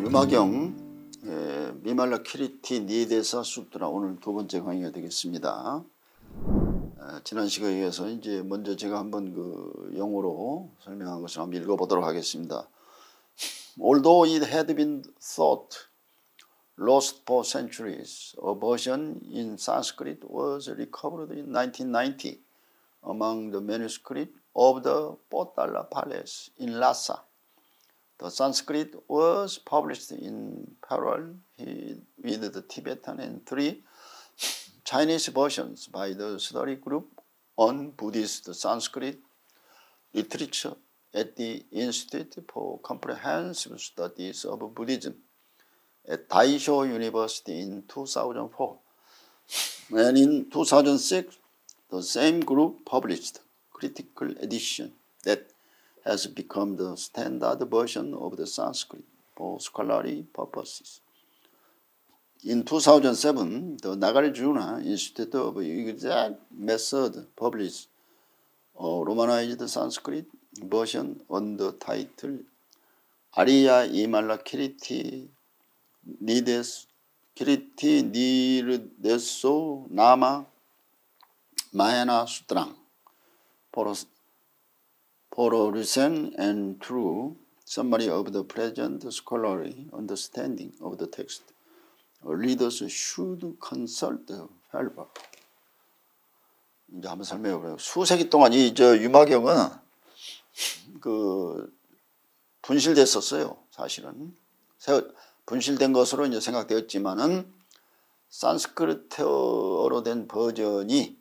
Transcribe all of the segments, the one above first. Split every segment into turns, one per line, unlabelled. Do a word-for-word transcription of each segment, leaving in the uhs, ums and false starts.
유마경 에, 미말라키리티 니데사 수트라 오늘 두 번째 강의가 되겠습니다. 에, 지난 시간에 이어서 이제 먼저 제가 한번 그 영어로 설명한 것을 한번 읽어보도록 하겠습니다. Although it had been thought lost for centuries, a version in Sanskrit was recovered in nineteen ninety among the manuscripts of the Potala Palace in Lhasa. The Sanskrit was published in parallel with the Tibetan and three Chinese versions by the study group on Buddhist Sanskrit literature at the Institute for Comprehensive Studies of Buddhism at Daisho University in two thousand four. And in two thousand six, the same group published critical edition that has become the standard version of the Sanskrit for scholarly purposes. In two thousand seven, the Nagarjuna Institute of Exact Method published a Romanized Sanskrit version on the title Arya Imala Kiriti Nides Kiriti Nirdeso Nama Mahayana Sutrang for For a recent and true summary of the present scholarly understanding of the text, readers should consult the helper. 이제 한번 설명해 보려고. 수세기 동안 이 저 유마경은 그 분실됐었어요. 사실은 분실된 것으로 이제 생각되었지만은 산스크리트어로 된 버전이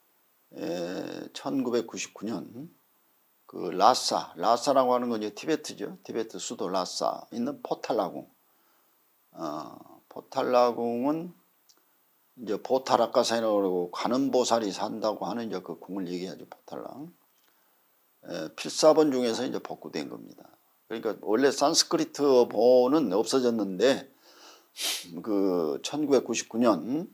천구백구십구 년 그 라사, 라사라고 하는 건 이제 티베트죠. 티베트 수도 라사 있는 포탈라궁. 어, 포탈라궁은 이제 보타라카산이라고 그러고 관음보살이 산다고 하는 이제 그 궁을 얘기하죠. 포탈랑. 에, 필사본 중에서 이제 복구된 겁니다. 그러니까 원래 산스크리트어본은 없어졌는데 그 천구백구십구 년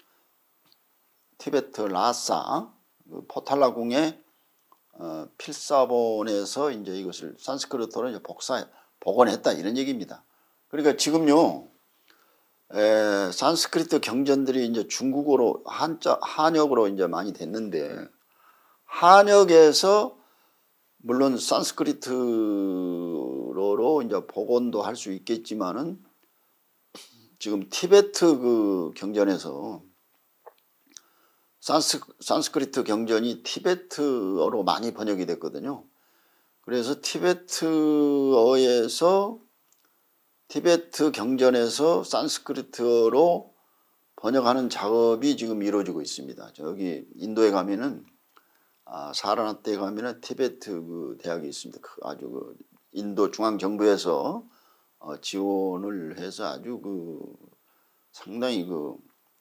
티베트 라사 그 포탈라궁의 어, 필사본에서 이제 이것을 산스크리트어로 이제 복사, 복원했다 이런 얘기입니다. 그러니까 지금요, 에, 산스크리트 경전들이 이제 중국어로 한자, 한역으로 이제 많이 됐는데, 한역에서 물론 산스크리트어로 이제 복원도 할 수 있겠지만은 지금 티베트 그 경전에서 산스, 산스크리트 경전이 티베트어로 많이 번역이 됐거든요. 그래서 티베트어에서 티베트 경전에서 산스크리트어로 번역하는 작업이 지금 이루어지고 있습니다. 저기 인도에 가면은 아, 사라나트에 가면은 티베트 그 대학이 있습니다. 그 아주 그 인도 중앙 정부에서 어, 지원을 해서 아주 그 상당히 그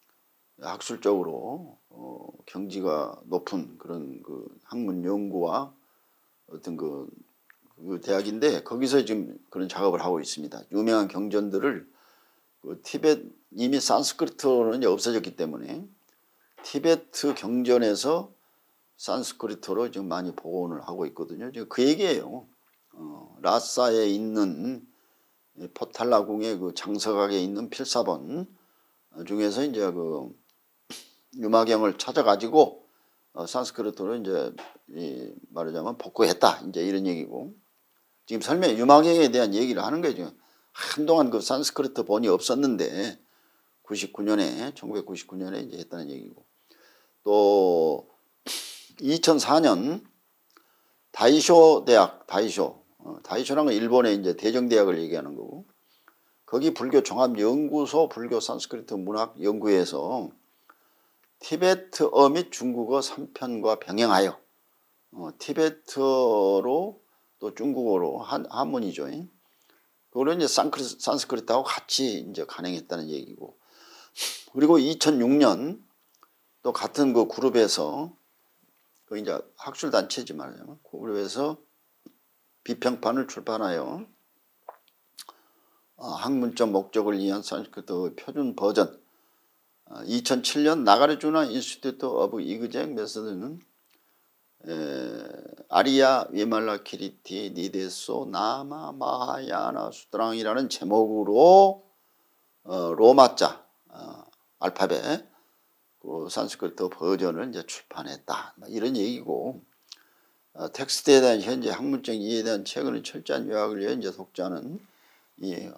학술적으로 어, 경지가 높은 그런 그 학문 연구와 어떤 그, 그 대학인데 거기서 지금 그런 작업을 하고 있습니다. 유명한 경전들을 그 티베트 이미 산스크리트어는 이제 없어졌기 때문에 티베트 경전에서 산스크리트어로 지금 많이 복원을 하고 있거든요. 지금 그 얘기예요. 어, 라사에 있는 포탈라궁의 그 장서각에 있는 필사본 중에서 이제 그 유마경을 찾아가지고 어, 산스크리트어로 이제 이 말하자면 복구했다 이제 이런 얘기고 지금 설명 유마경에 대한 얘기를 하는 거죠. 한동안 그 산스크리트 본이 없었는데 구십구 년에 천구백구십구 년에 이제 했다는 얘기고 또 이천사 년 다이쇼 대학 다이쇼 어, 다이쇼라는 건 일본의 이제 대정대학을 얘기하는 거고 거기 불교 종합연구소 불교 산스크리트 문학 연구에서 티베트어 및 중국어 삼 편과 병행하여 어, 티베트어로 또 중국어로 한, 한문이죠. 그거를 이제 산크리, 산스크리트하고 같이 이제 간행했다는 얘기고 그리고 이천육 년 또 같은 그 그룹에서 그 이제 학술 단체지 말이에요. 그룹에서 비평판을 출판하여 어, 학문적 목적을 위한 산스크리트 표준 버전 이천칠 년 나가르주나 인스티튜트 오브 이그젝 메서드는 아리아 위말라키리티 니데소 나마 마하야나 수트랑이라는 제목으로 어, 로마자 어, 알파벳 그 산스크리트 버전을 이제 출판했다. 이런 얘기고 어, 텍스트에 대한 현재 학문적 이해에 대한 최근의 철저한 요약을 위해 이제 독자는 이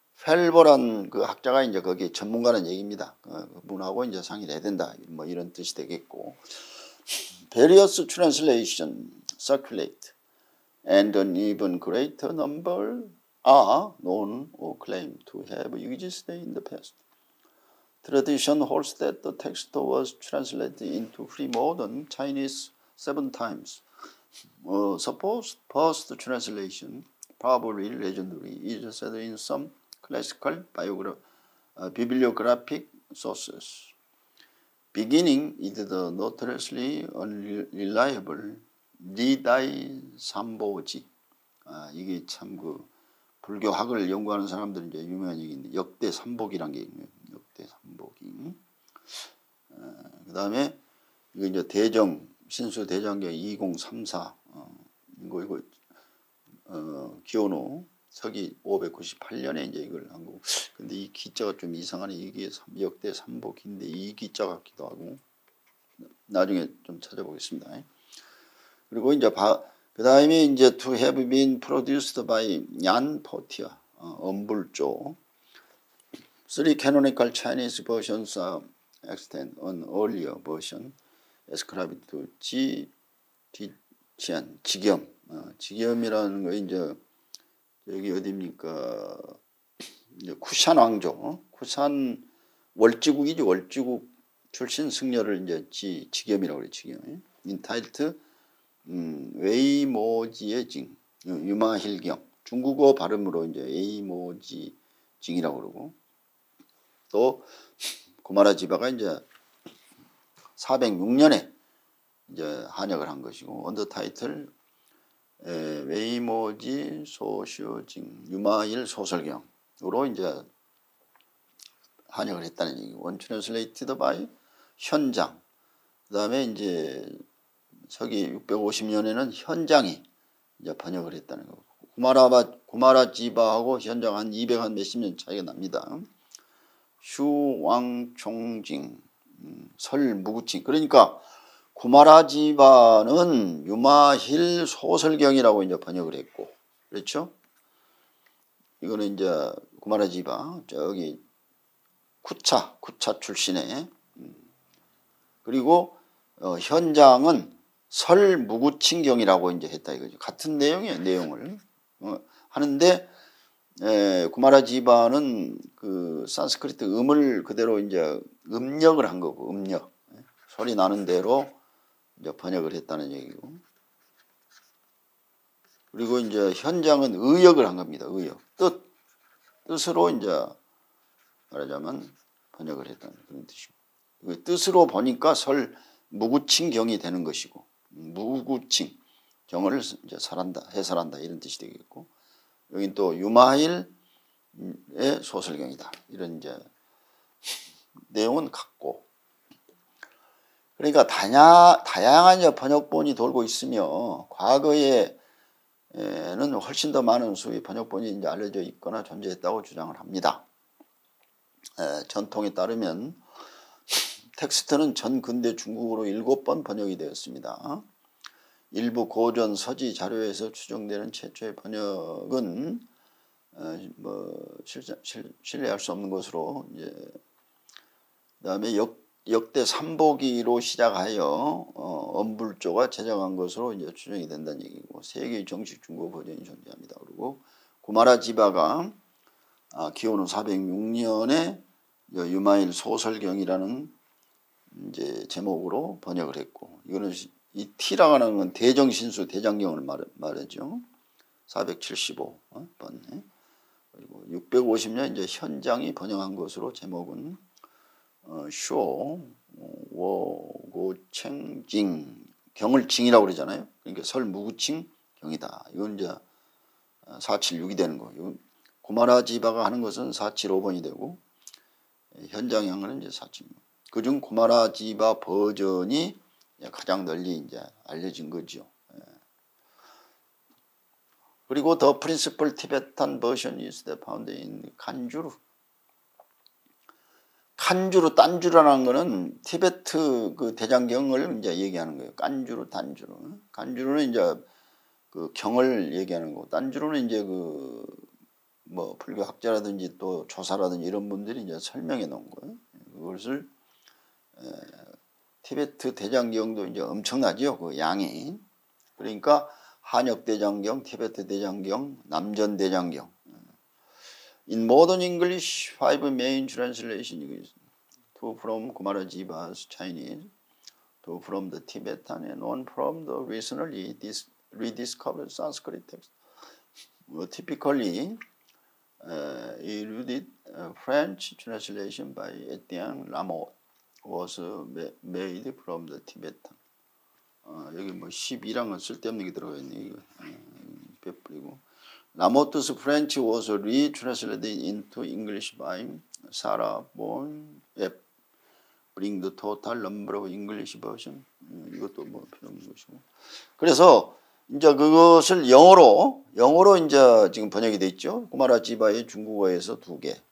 펠버란 그 학자가 이제 거기 전문가는 얘기입니다. 어, 그분하고 이제 상의를 해야 된다. 뭐 이런 뜻이 되겠고. Various translation circulate and an even greater number are known or claim to have existed in the past. Tradition holds that the text was translated into free modern Chinese seven times. Uh, suppose first translation, probably legendary, is said in some classical biogra- uh, bibliographic sources. Beginning with the notoriously unreliable 니다이 삼보지. 아, 이게 참 그 불교학을 연구하는 사람들은 이제 유명한 얘기인데 역대 삼복이란 게 있네요. 역대 삼복이. 어, 그 다음에 이거 이제 대정 신수 대장경 이공삼사 어, 이거 이거 어, 기원후 서기 오백구십팔 년에 이제 이걸 한 거고. 근데 이 기자가 좀 이상하네. 이게 역대 삼복인데 이 기자 같기도 하고. 나중에 좀 찾아보겠습니다. 그리고 이제 그 다음에 이제 to have been produced by 얀 포티어 어, 엄불조. Three canonical Chinese versions are extant. An earlier version ascribed to 지 디치안 지겸. 어, 지겸이라는 거 이제 여기 어디입니까? 이제 쿠산 왕조, 어? 쿠산 월지국이죠. 월지국 출신 승려를 이제 지 지겸이라고 그래. 지겸. 인타이트 음, 웨이모지의 징, 유마힐경. 중국어 발음으로 이제 웨이모지 징이라고 그러고. 또 고마라 지바가 이제 사백육 년에 이제 한역을 한 것이고, 언더 타이틀 에, 웨이모지 소쇼징 유마일 소설경으로 이제 한역을 했다는 얘기고, 원 트랜슬레이티드 바이 현장. 그다음에 이제 서기 육백오십 년에는 현장이 이제 번역을 했다는 거고, 구마라바 구마라 지바하고 현장 한 이백 한 몇십 년 차이가 납니다. 슈왕총징 음, 설무구칭. 그러니까 구마라지바는 유마힐 소설경이라고 이제 번역을 했고, 그렇죠? 이거는 이제 구마라지바 저기 쿠차 쿠차 출신의 음, 그리고 어, 현장은 설무구칭경이라고 이제 했다 이거죠. 같은 내용이에요. 내용을 어, 하는데. 에, 구마라지바는 그 산스크리트 음을 그대로 이제 음력을 한 거고, 음력 소리 나는 대로 이제 번역을 했다는 얘기고, 그리고 이제 현장은 의역을 한 겁니다. 의역 뜻 뜻으로 이제 말하자면 번역을 했다는 그런 뜻이고, 뜻으로 보니까 설 무구칭경이 되는 것이고, 무구칭 경을 이제 설한다 해설한다 이런 뜻이 되겠고, 여긴 또 유마일의 소설경이다. 이런 이제 내용은 같고. 그러니까 다냐, 다양한 이제 번역본이 돌고 있으며, 과거에는 훨씬 더 많은 수의 번역본이 이제 알려져 있거나 존재했다고 주장을 합니다. 에, 전통에 따르면 텍스트는 전 근대 중국어로 일곱 번 번역이 되었습니다. 일부 고전 서지 자료에서 추정되는 최초의 번역은 어, 뭐 실제, 실, 신뢰할 수 없는 것으로, 이제 그다음에 역 역대 삼보기로 시작하여 어, 엄불조가 제작한 것으로 이제 추정이 된다는 얘기고, 세계의 정식 중국어 버전이 존재합니다. 그리고 구마라 지바가 아, 기원후 사백육 년에 유마일 소설경이라는 이제 제목으로 번역을 했고, 이거는 이 T라고 하는 건 대정신수 대장경을 말, 말하죠. 사백칠십오 번에. 그리고 육백오십 년 이제 현장이 번역한 것으로 제목은 어, 쇼 워고챙징 경을 징이라고 그러잖아요. 그러니까 설무구칭 경이다. 이건 이제 사백칠십육이 되는 거예요. 구마라지바가 하는 것은 사백칠십오 번이 되고, 현장이 한 거는 이제 사백칠십육. 그중 구마라지바 버전이 가장 널리 이제 알려진 거죠. 그리고 the principal Tibetan version is found in 칸주루. 칸주루, 딴주루라는 거는 티베트 그 대장경을 이제 얘기하는 거예요. 깐주루, 딴주루. 칸주루는 이제 그 경을 얘기하는 거고, 딴주루는 이제 그 뭐 불교 학자라든지 또 조사라든지 이런 분들이 이제 설명해 놓은 거예요. 그것을 에, 티베트 대장경도 이제 엄청나죠. 그 양이. 그러니까 한역 대장경, 티베트 대장경, 남전 대장경. In modern English, five main translations. Two from Kumarajiva's Chinese, two from the Tibetan, and one from the recently rediscovered Sanskrit text. Well, typically, uh, erudite uh, French translation by Etienne Lamotte was uh, made from the Tibetan. 어, 여기 뭐 십이랑은 쓸데없는 게 들어가 있네. 이거 빼뿌리고. Lamotte's French was retranslated into English by Sarah Bon F. Bring the total number of English version. 이것도 뭐 필요 없는 것이고. 그래서 이제 그것을 영어로 영어로 이제 지금 번역이 돼 있죠. 구마라지바의 중국어에서 두 개.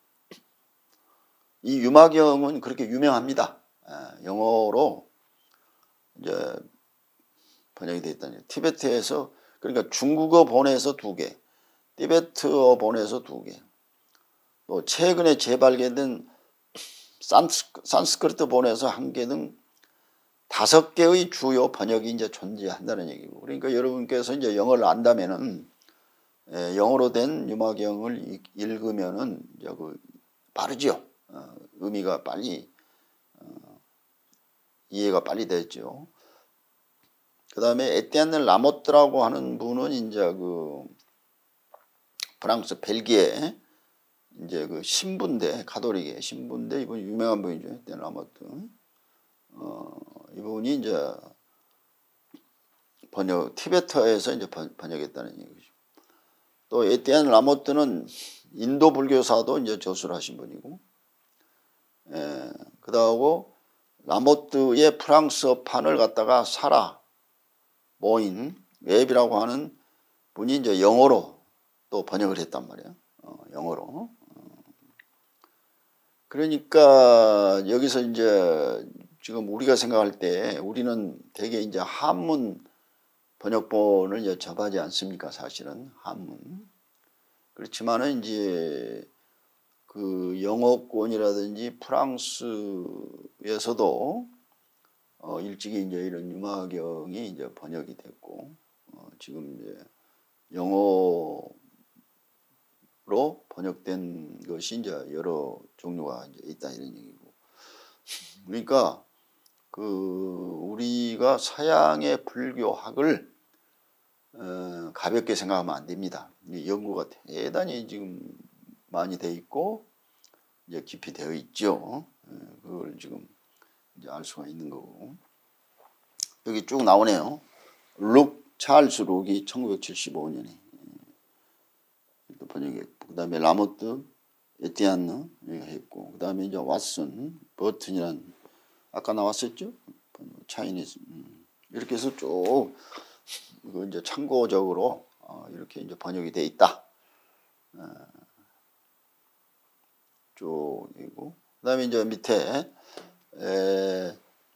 이 유마경은 그렇게 유명합니다. 영어로 이제 번역이 돼 있다니. 티베트에서 그러니까 중국어 본에서 두 개, 티베트어 본에서 두 개. 또 최근에 재발견된 산스, 산스크리트 본에서 한 개 등 다섯 개의 주요 번역이 이제 존재한다는 얘기고. 그러니까 여러분께서 이제 영어를 안다면은 예, 영어로 된 유마경을 읽으면은 이제 그 빠르죠. 어, 의미가 빨리 어, 이해가 빨리 되죠. 그 다음에 에티enne 라모트라고 하는 분은 이제 그 프랑스 벨기에 이제 그 신부인데, 가톨릭의 신부인데, 이분 유명한 분이죠. 에티enne 라모트. 어, 이분이 이제 번역, 티베트에서 이제 번, 번역했다는 얘기죠. 또 에티enne 라모트는 인도 불교사도 이제 저술을 하신 분이고, 예, 그다음에 라모트의 프랑스어판을 갖다가 사라 모인 웹이라고 하는 분이 이제 영어로 또 번역을 했단 말이야. 어, 영어로. 어. 그러니까 여기서 이제 지금 우리가 생각할 때 우리는 되게 이제 한문 번역본을 이제 접하지 않습니까? 사실은 한문. 그렇지만은 이제 그 영어권이라든지 프랑스에서도 어 일찍이 이제 이런 유마경이 이제 번역이 됐고, 어 지금 이제 영어로 번역된 것이 이제 여러 종류가 이제 있다 이런 얘기고. 그러니까 그 우리가 서양의 불교학을 어 가볍게 생각하면 안 됩니다. 연구가 대단히 지금 많이 돼 있고 이제 깊이 되어 있죠. 그걸 지금 이제 알 수가 있는 거고. 여기 쭉 나오네요. 룩 찰스 룩이 천구백칠십오 년에 또 번역했고, 그 다음에 라모트, 에티안느 했고, 그 다음에 이제 왓슨, 버튼이란 아까 나왔었죠. 차이니스 이렇게 해서 쭉 이거 이제 참고적으로 이렇게 이제 번역이 돼 있다. 쪽이고, 그 다음에 이제 밑에 에,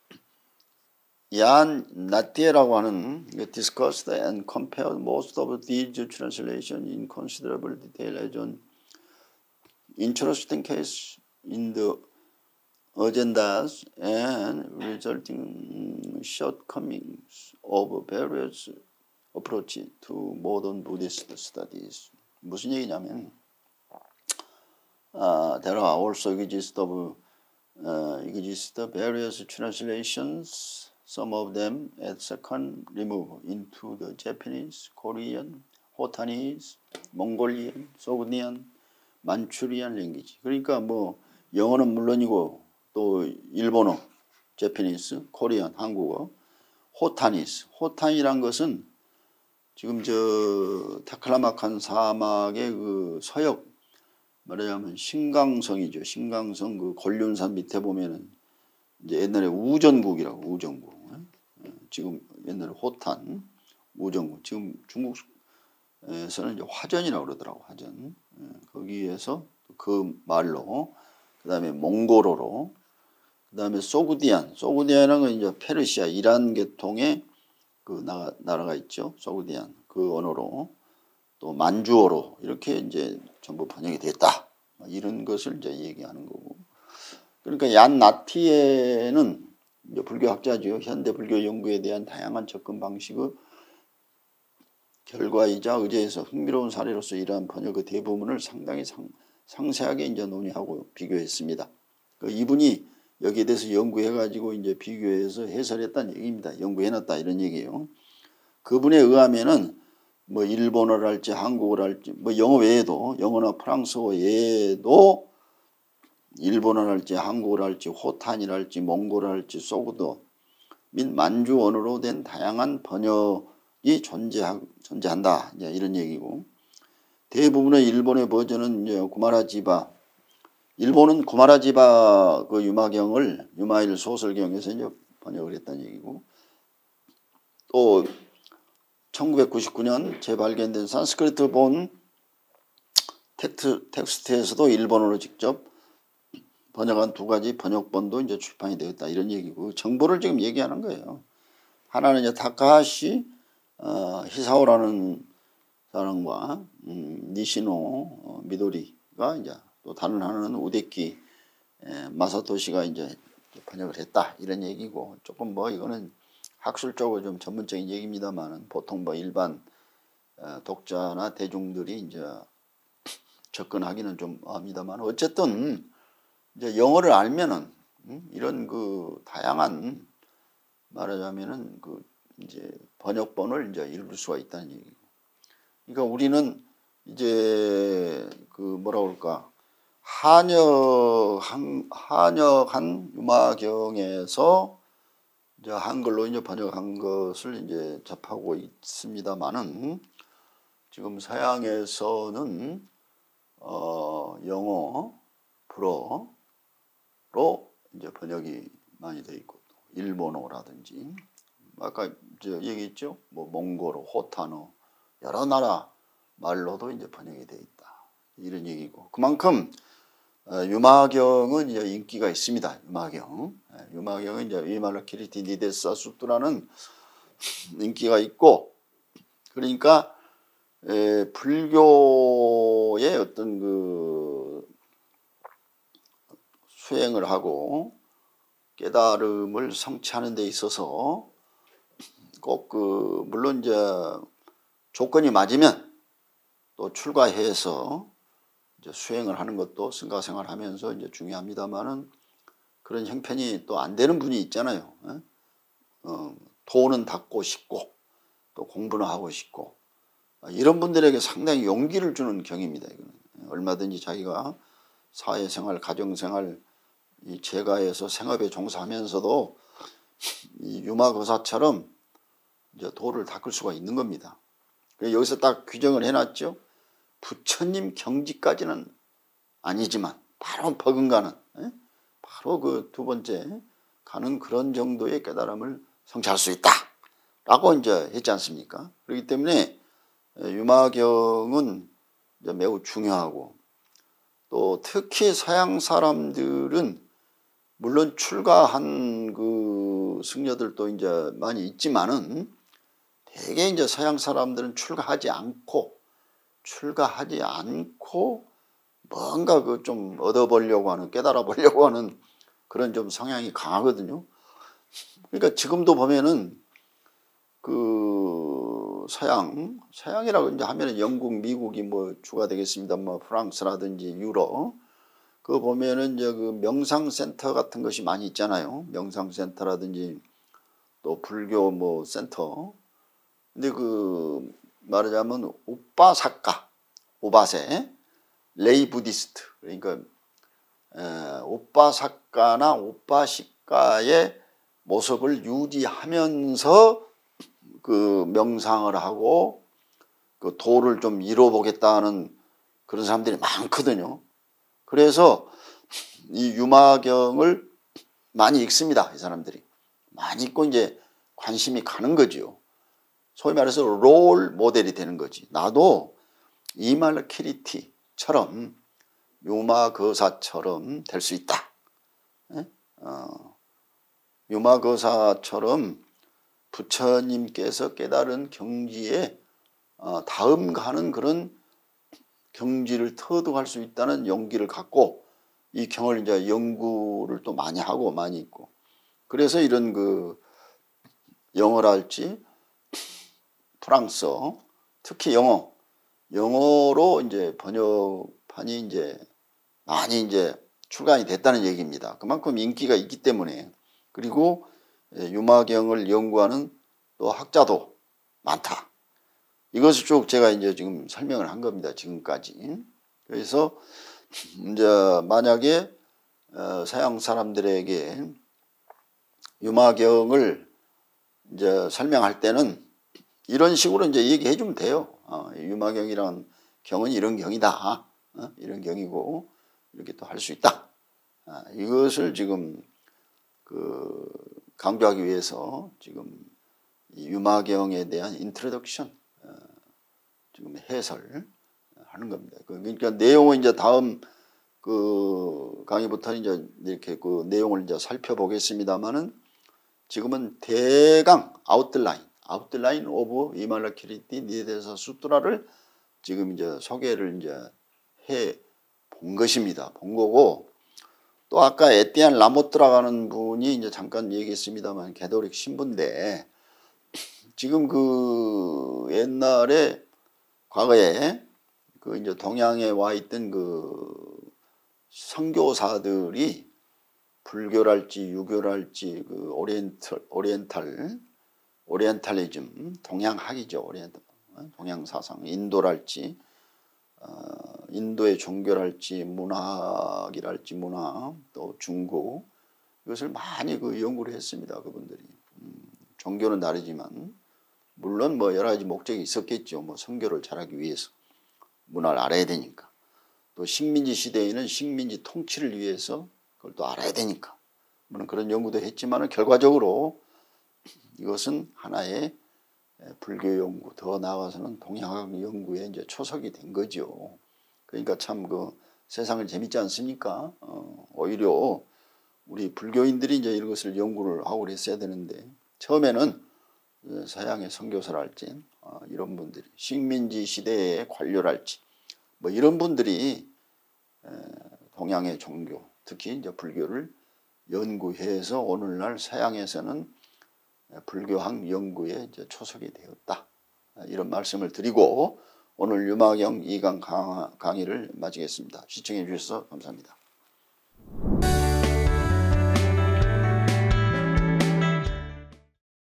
얀 나티에라고 하는 discussed and compared most of these translations in considerable detail as an interesting case in the agendas and resulting shortcomings of various approaches to modern Buddhist studies. 무슨 얘기냐면 Uh, there are also exist of uh, exist various translations, some of them at second remove into the Japanese, Korean, Hotanese, Mongolian, Sogdian, Manchurian language. 그러니까 뭐 영어는 물론이고 또 일본어, Japanese, Korean, 한국어, 호타니스. 호탄이란 것은 지금 저 타클라마칸 사막의 그 서역 말하자면 신강성이죠. 신강성 그 권륜산 밑에 보면은 이제 옛날에 우전국이라고, 우전국. 지금 옛날에 호탄, 우전국. 지금 중국 에서는 이제 화전이라고 그러더라고. 화전. 거기에서 그 말로, 그 다음에 몽고로로, 그 다음에 소구디안. 소구디안은 이제 페르시아 이란 계통의 그 나라, 나라가 있죠. 소구디안. 그 언어로, 또 만주어로 이렇게 이제 전부 번역이 됐다. 이런 것을 이제 얘기하는 거고. 그러니까 얀 나티에는 이제 불교학자죠. 현대 불교 연구에 대한 다양한 접근 방식의 결과이자 의제에서 흥미로운 사례로서 이러한 번역의 대부분을 상당히 상, 상세하게 이제 논의하고 비교했습니다. 그 이분이 여기에 대해서 연구해가지고 이제 비교해서 해설했다는 얘기입니다. 연구해놨다 이런 얘기예요. 그분에 의하면은 뭐 일본어를 할지 한국어를 할지 뭐 영어 외에도 영어나 프랑스어 외에도 일본어를 할지 한국어를 할지 호탄이라 할지 몽골어를 할지 소구도 및 만주 언어로 된 다양한 번역이 존재하, 존재한다. 이제 이런 얘기고, 대부분의 일본의 버전은 이제 구마라지바, 일본은 구마라지바 그 유마경을 유마일 소설경에서 이제 번역을 했다는 얘기고, 또 천구백구십구 년 재발견된 산스크리트 본 텍트, 텍스트에서도 일본어로 직접 번역한 두 가지 번역본도 이제 출판이 되었다 이런 얘기고, 정보를 지금 얘기하는 거예요. 하나는 이제 타카하시 어, 히사오라는 사람과 음, 니시노 어, 미도리가 이제 또 다른 하나는 우데키 에, 마사토시가 이제 번역을 했다 이런 얘기고, 조금 뭐 이거는 학술적으로 좀 전문적인 얘기입니다만은 보통 뭐 일반 어, 독자나 대중들이 이제 접근하기는 좀 합니다만, 어쨌든 이제 영어를 알면은 음, 이런 그 다양한 말하자면은 그 이제 번역본을 이제 읽을 수가 있다는 얘기고. 그러니까 우리는 이제 그 뭐라 그럴까 한역한 한역한 유마경에서 이제 한글로 이제 번역한 것을 이제 접하고 있습니다만은, 지금 서양에서는 어 영어, 불어로 이제 번역이 많이 돼 있고, 일본어라든지 아까 저 얘기했죠. 뭐 몽골어, 호탄어 여러 나라 말로도 이제 번역이 돼 있다 이런 얘기고, 그만큼 어, 유마경은 이제 인기가 있습니다. 유마경, 유마경은 이제 위말라 키리티 니데사 수트라는 인기가 있고, 그러니까 에, 불교의 어떤 그 수행을 하고 깨달음을 성취하는 데 있어서 꼭 그 물론 이제 조건이 맞으면 또 출가해서 이제 수행을 하는 것도 승가생활하면서 이제 중요합니다만은, 그런 형편이 또 안 되는 분이 있잖아요. 어, 도는 닦고 싶고 또 공부는 하고 싶고, 이런 분들에게 상당히 용기를 주는 경입니다. 이거는 얼마든지 자기가 사회생활, 가정생활, 이 재가에서 생업에 종사하면서도 이 유마거사처럼 이제 도를 닦을 수가 있는 겁니다. 여기서 딱 규정을 해놨죠. 부처님 경지까지는 아니지만 바로 버금가는, 바로 그 두 번째 가는 그런 정도의 깨달음을 성취할 수 있다 라고 이제 했지 않습니까? 그렇기 때문에 유마경은 이제 매우 중요하고, 또 특히 서양 사람들은 물론 출가한 그 승려들도 이제 많이 있지만은, 대개 이제 서양 사람들은 출가하지 않고 출가하지 않고 뭔가 그 좀 얻어보려고 하는, 깨달아 보려고 하는 그런 좀 성향이 강하거든요. 그러니까 지금도 보면은 그 서양, 서양이라고 이제 하면은 영국, 미국이 뭐 주가 되겠습니다. 뭐 프랑스라든지 유럽, 그거 보면은 이제 그 명상센터 같은 것이 많이 있잖아요. 명상센터라든지 또 불교 뭐 센터. 근데 그 말하자면 우빠사카, 오바세, 레이 부디스트, 그러니까 에, 우빠사카나 우빠시카의 모습을 유지하면서 그 명상을 하고 그 도를 좀 이뤄보겠다는 그런 사람들이 많거든요. 그래서 이 유마경을 많이 읽습니다. 이 사람들이 많이 읽고 이제 관심이 가는 거죠. 소위 말해서 롤 모델이 되는 거지. 나도 이말키리티처럼 유마거사처럼 될 수 있다. 예? 어, 유마거사처럼 부처님께서 깨달은 경지에 어, 다음가는 그런 경지를 터득할 수 있다는 용기를 갖고 이 경을 이제 연구를 또 많이 하고 많이 있고, 그래서 이런 그 영어랄지 프랑스어, 특히 영어, 영어로 이제 번역판이 이제 많이 이제 출간이 됐다는 얘기입니다. 그만큼 인기가 있기 때문에. 그리고 유마경을 연구하는 또 학자도 많다. 이것을 쭉 제가 이제 지금 설명을 한 겁니다. 지금까지. 그래서 이제 만약에 서양 사람들에게 유마경을 이제 설명할 때는 이런 식으로 이제 얘기해 주면 돼요. 어, 유마경이란 경은 이런 경이다. 어, 이런 경이고 이렇게 또 할 수 있다. 아, 이것을 지금 그 강조하기 위해서 지금 이 유마경에 대한 인트로덕션 어, 지금 해설 하는 겁니다. 그러니까 내용은 이제 다음 그 강의부터 이제 이렇게 그 내용을 이제 살펴보겠습니다만은 지금은 대강 아웃라인, 아웃라인 오브 이말라키리티 니데사 수트라를 지금 이제 소개를 이제 해 본 것입니다. 본 거고, 또 아까 에티안 라모트라가는 분이 이제 잠깐 얘기했습니다만 개도릭 신부인데 지금 그 옛날에 과거에 그 이제 동양에 와 있던 그 선교사들이 불교랄지 유교랄지 그 오리엔탈 오리엔탈 오리엔탈리즘 동양학이죠. 오리엔탈 동양 사상 인도랄지 어, 인도의 종교랄지 문학이랄지 문화 또 중국 이것을 많이 그 연구를 했습니다. 그분들이 음, 종교는 다르지만 물론 뭐 여러 가지 목적이 있었겠죠. 뭐 선교를 잘하기 위해서 문화를 알아야 되니까, 또 식민지 시대에는 식민지 통치를 위해서 그걸 또 알아야 되니까 물론 그런 연구도 했지만 결과적으로 이것은 하나의 불교 연구, 더 나아가서는 동양학 연구의 이제 초석이 된 거죠. 그러니까 참 그 세상을 재밌지 않습니까? 어, 오히려 우리 불교인들이 이제 이것을 연구를 하고 그랬어야 되는데 처음에는 서양의 선교사랄지 어, 이런 분들이 식민지 시대의 관료랄지 뭐 이런 분들이 에, 동양의 종교, 특히 이제 불교를 연구해서 오늘날 서양에서는 불교학 연구의 이제 초석이 되었다. 이런 말씀을 드리고 오늘 유마경 이 강 강의를 마치겠습니다. 시청해 주셔서 감사합니다.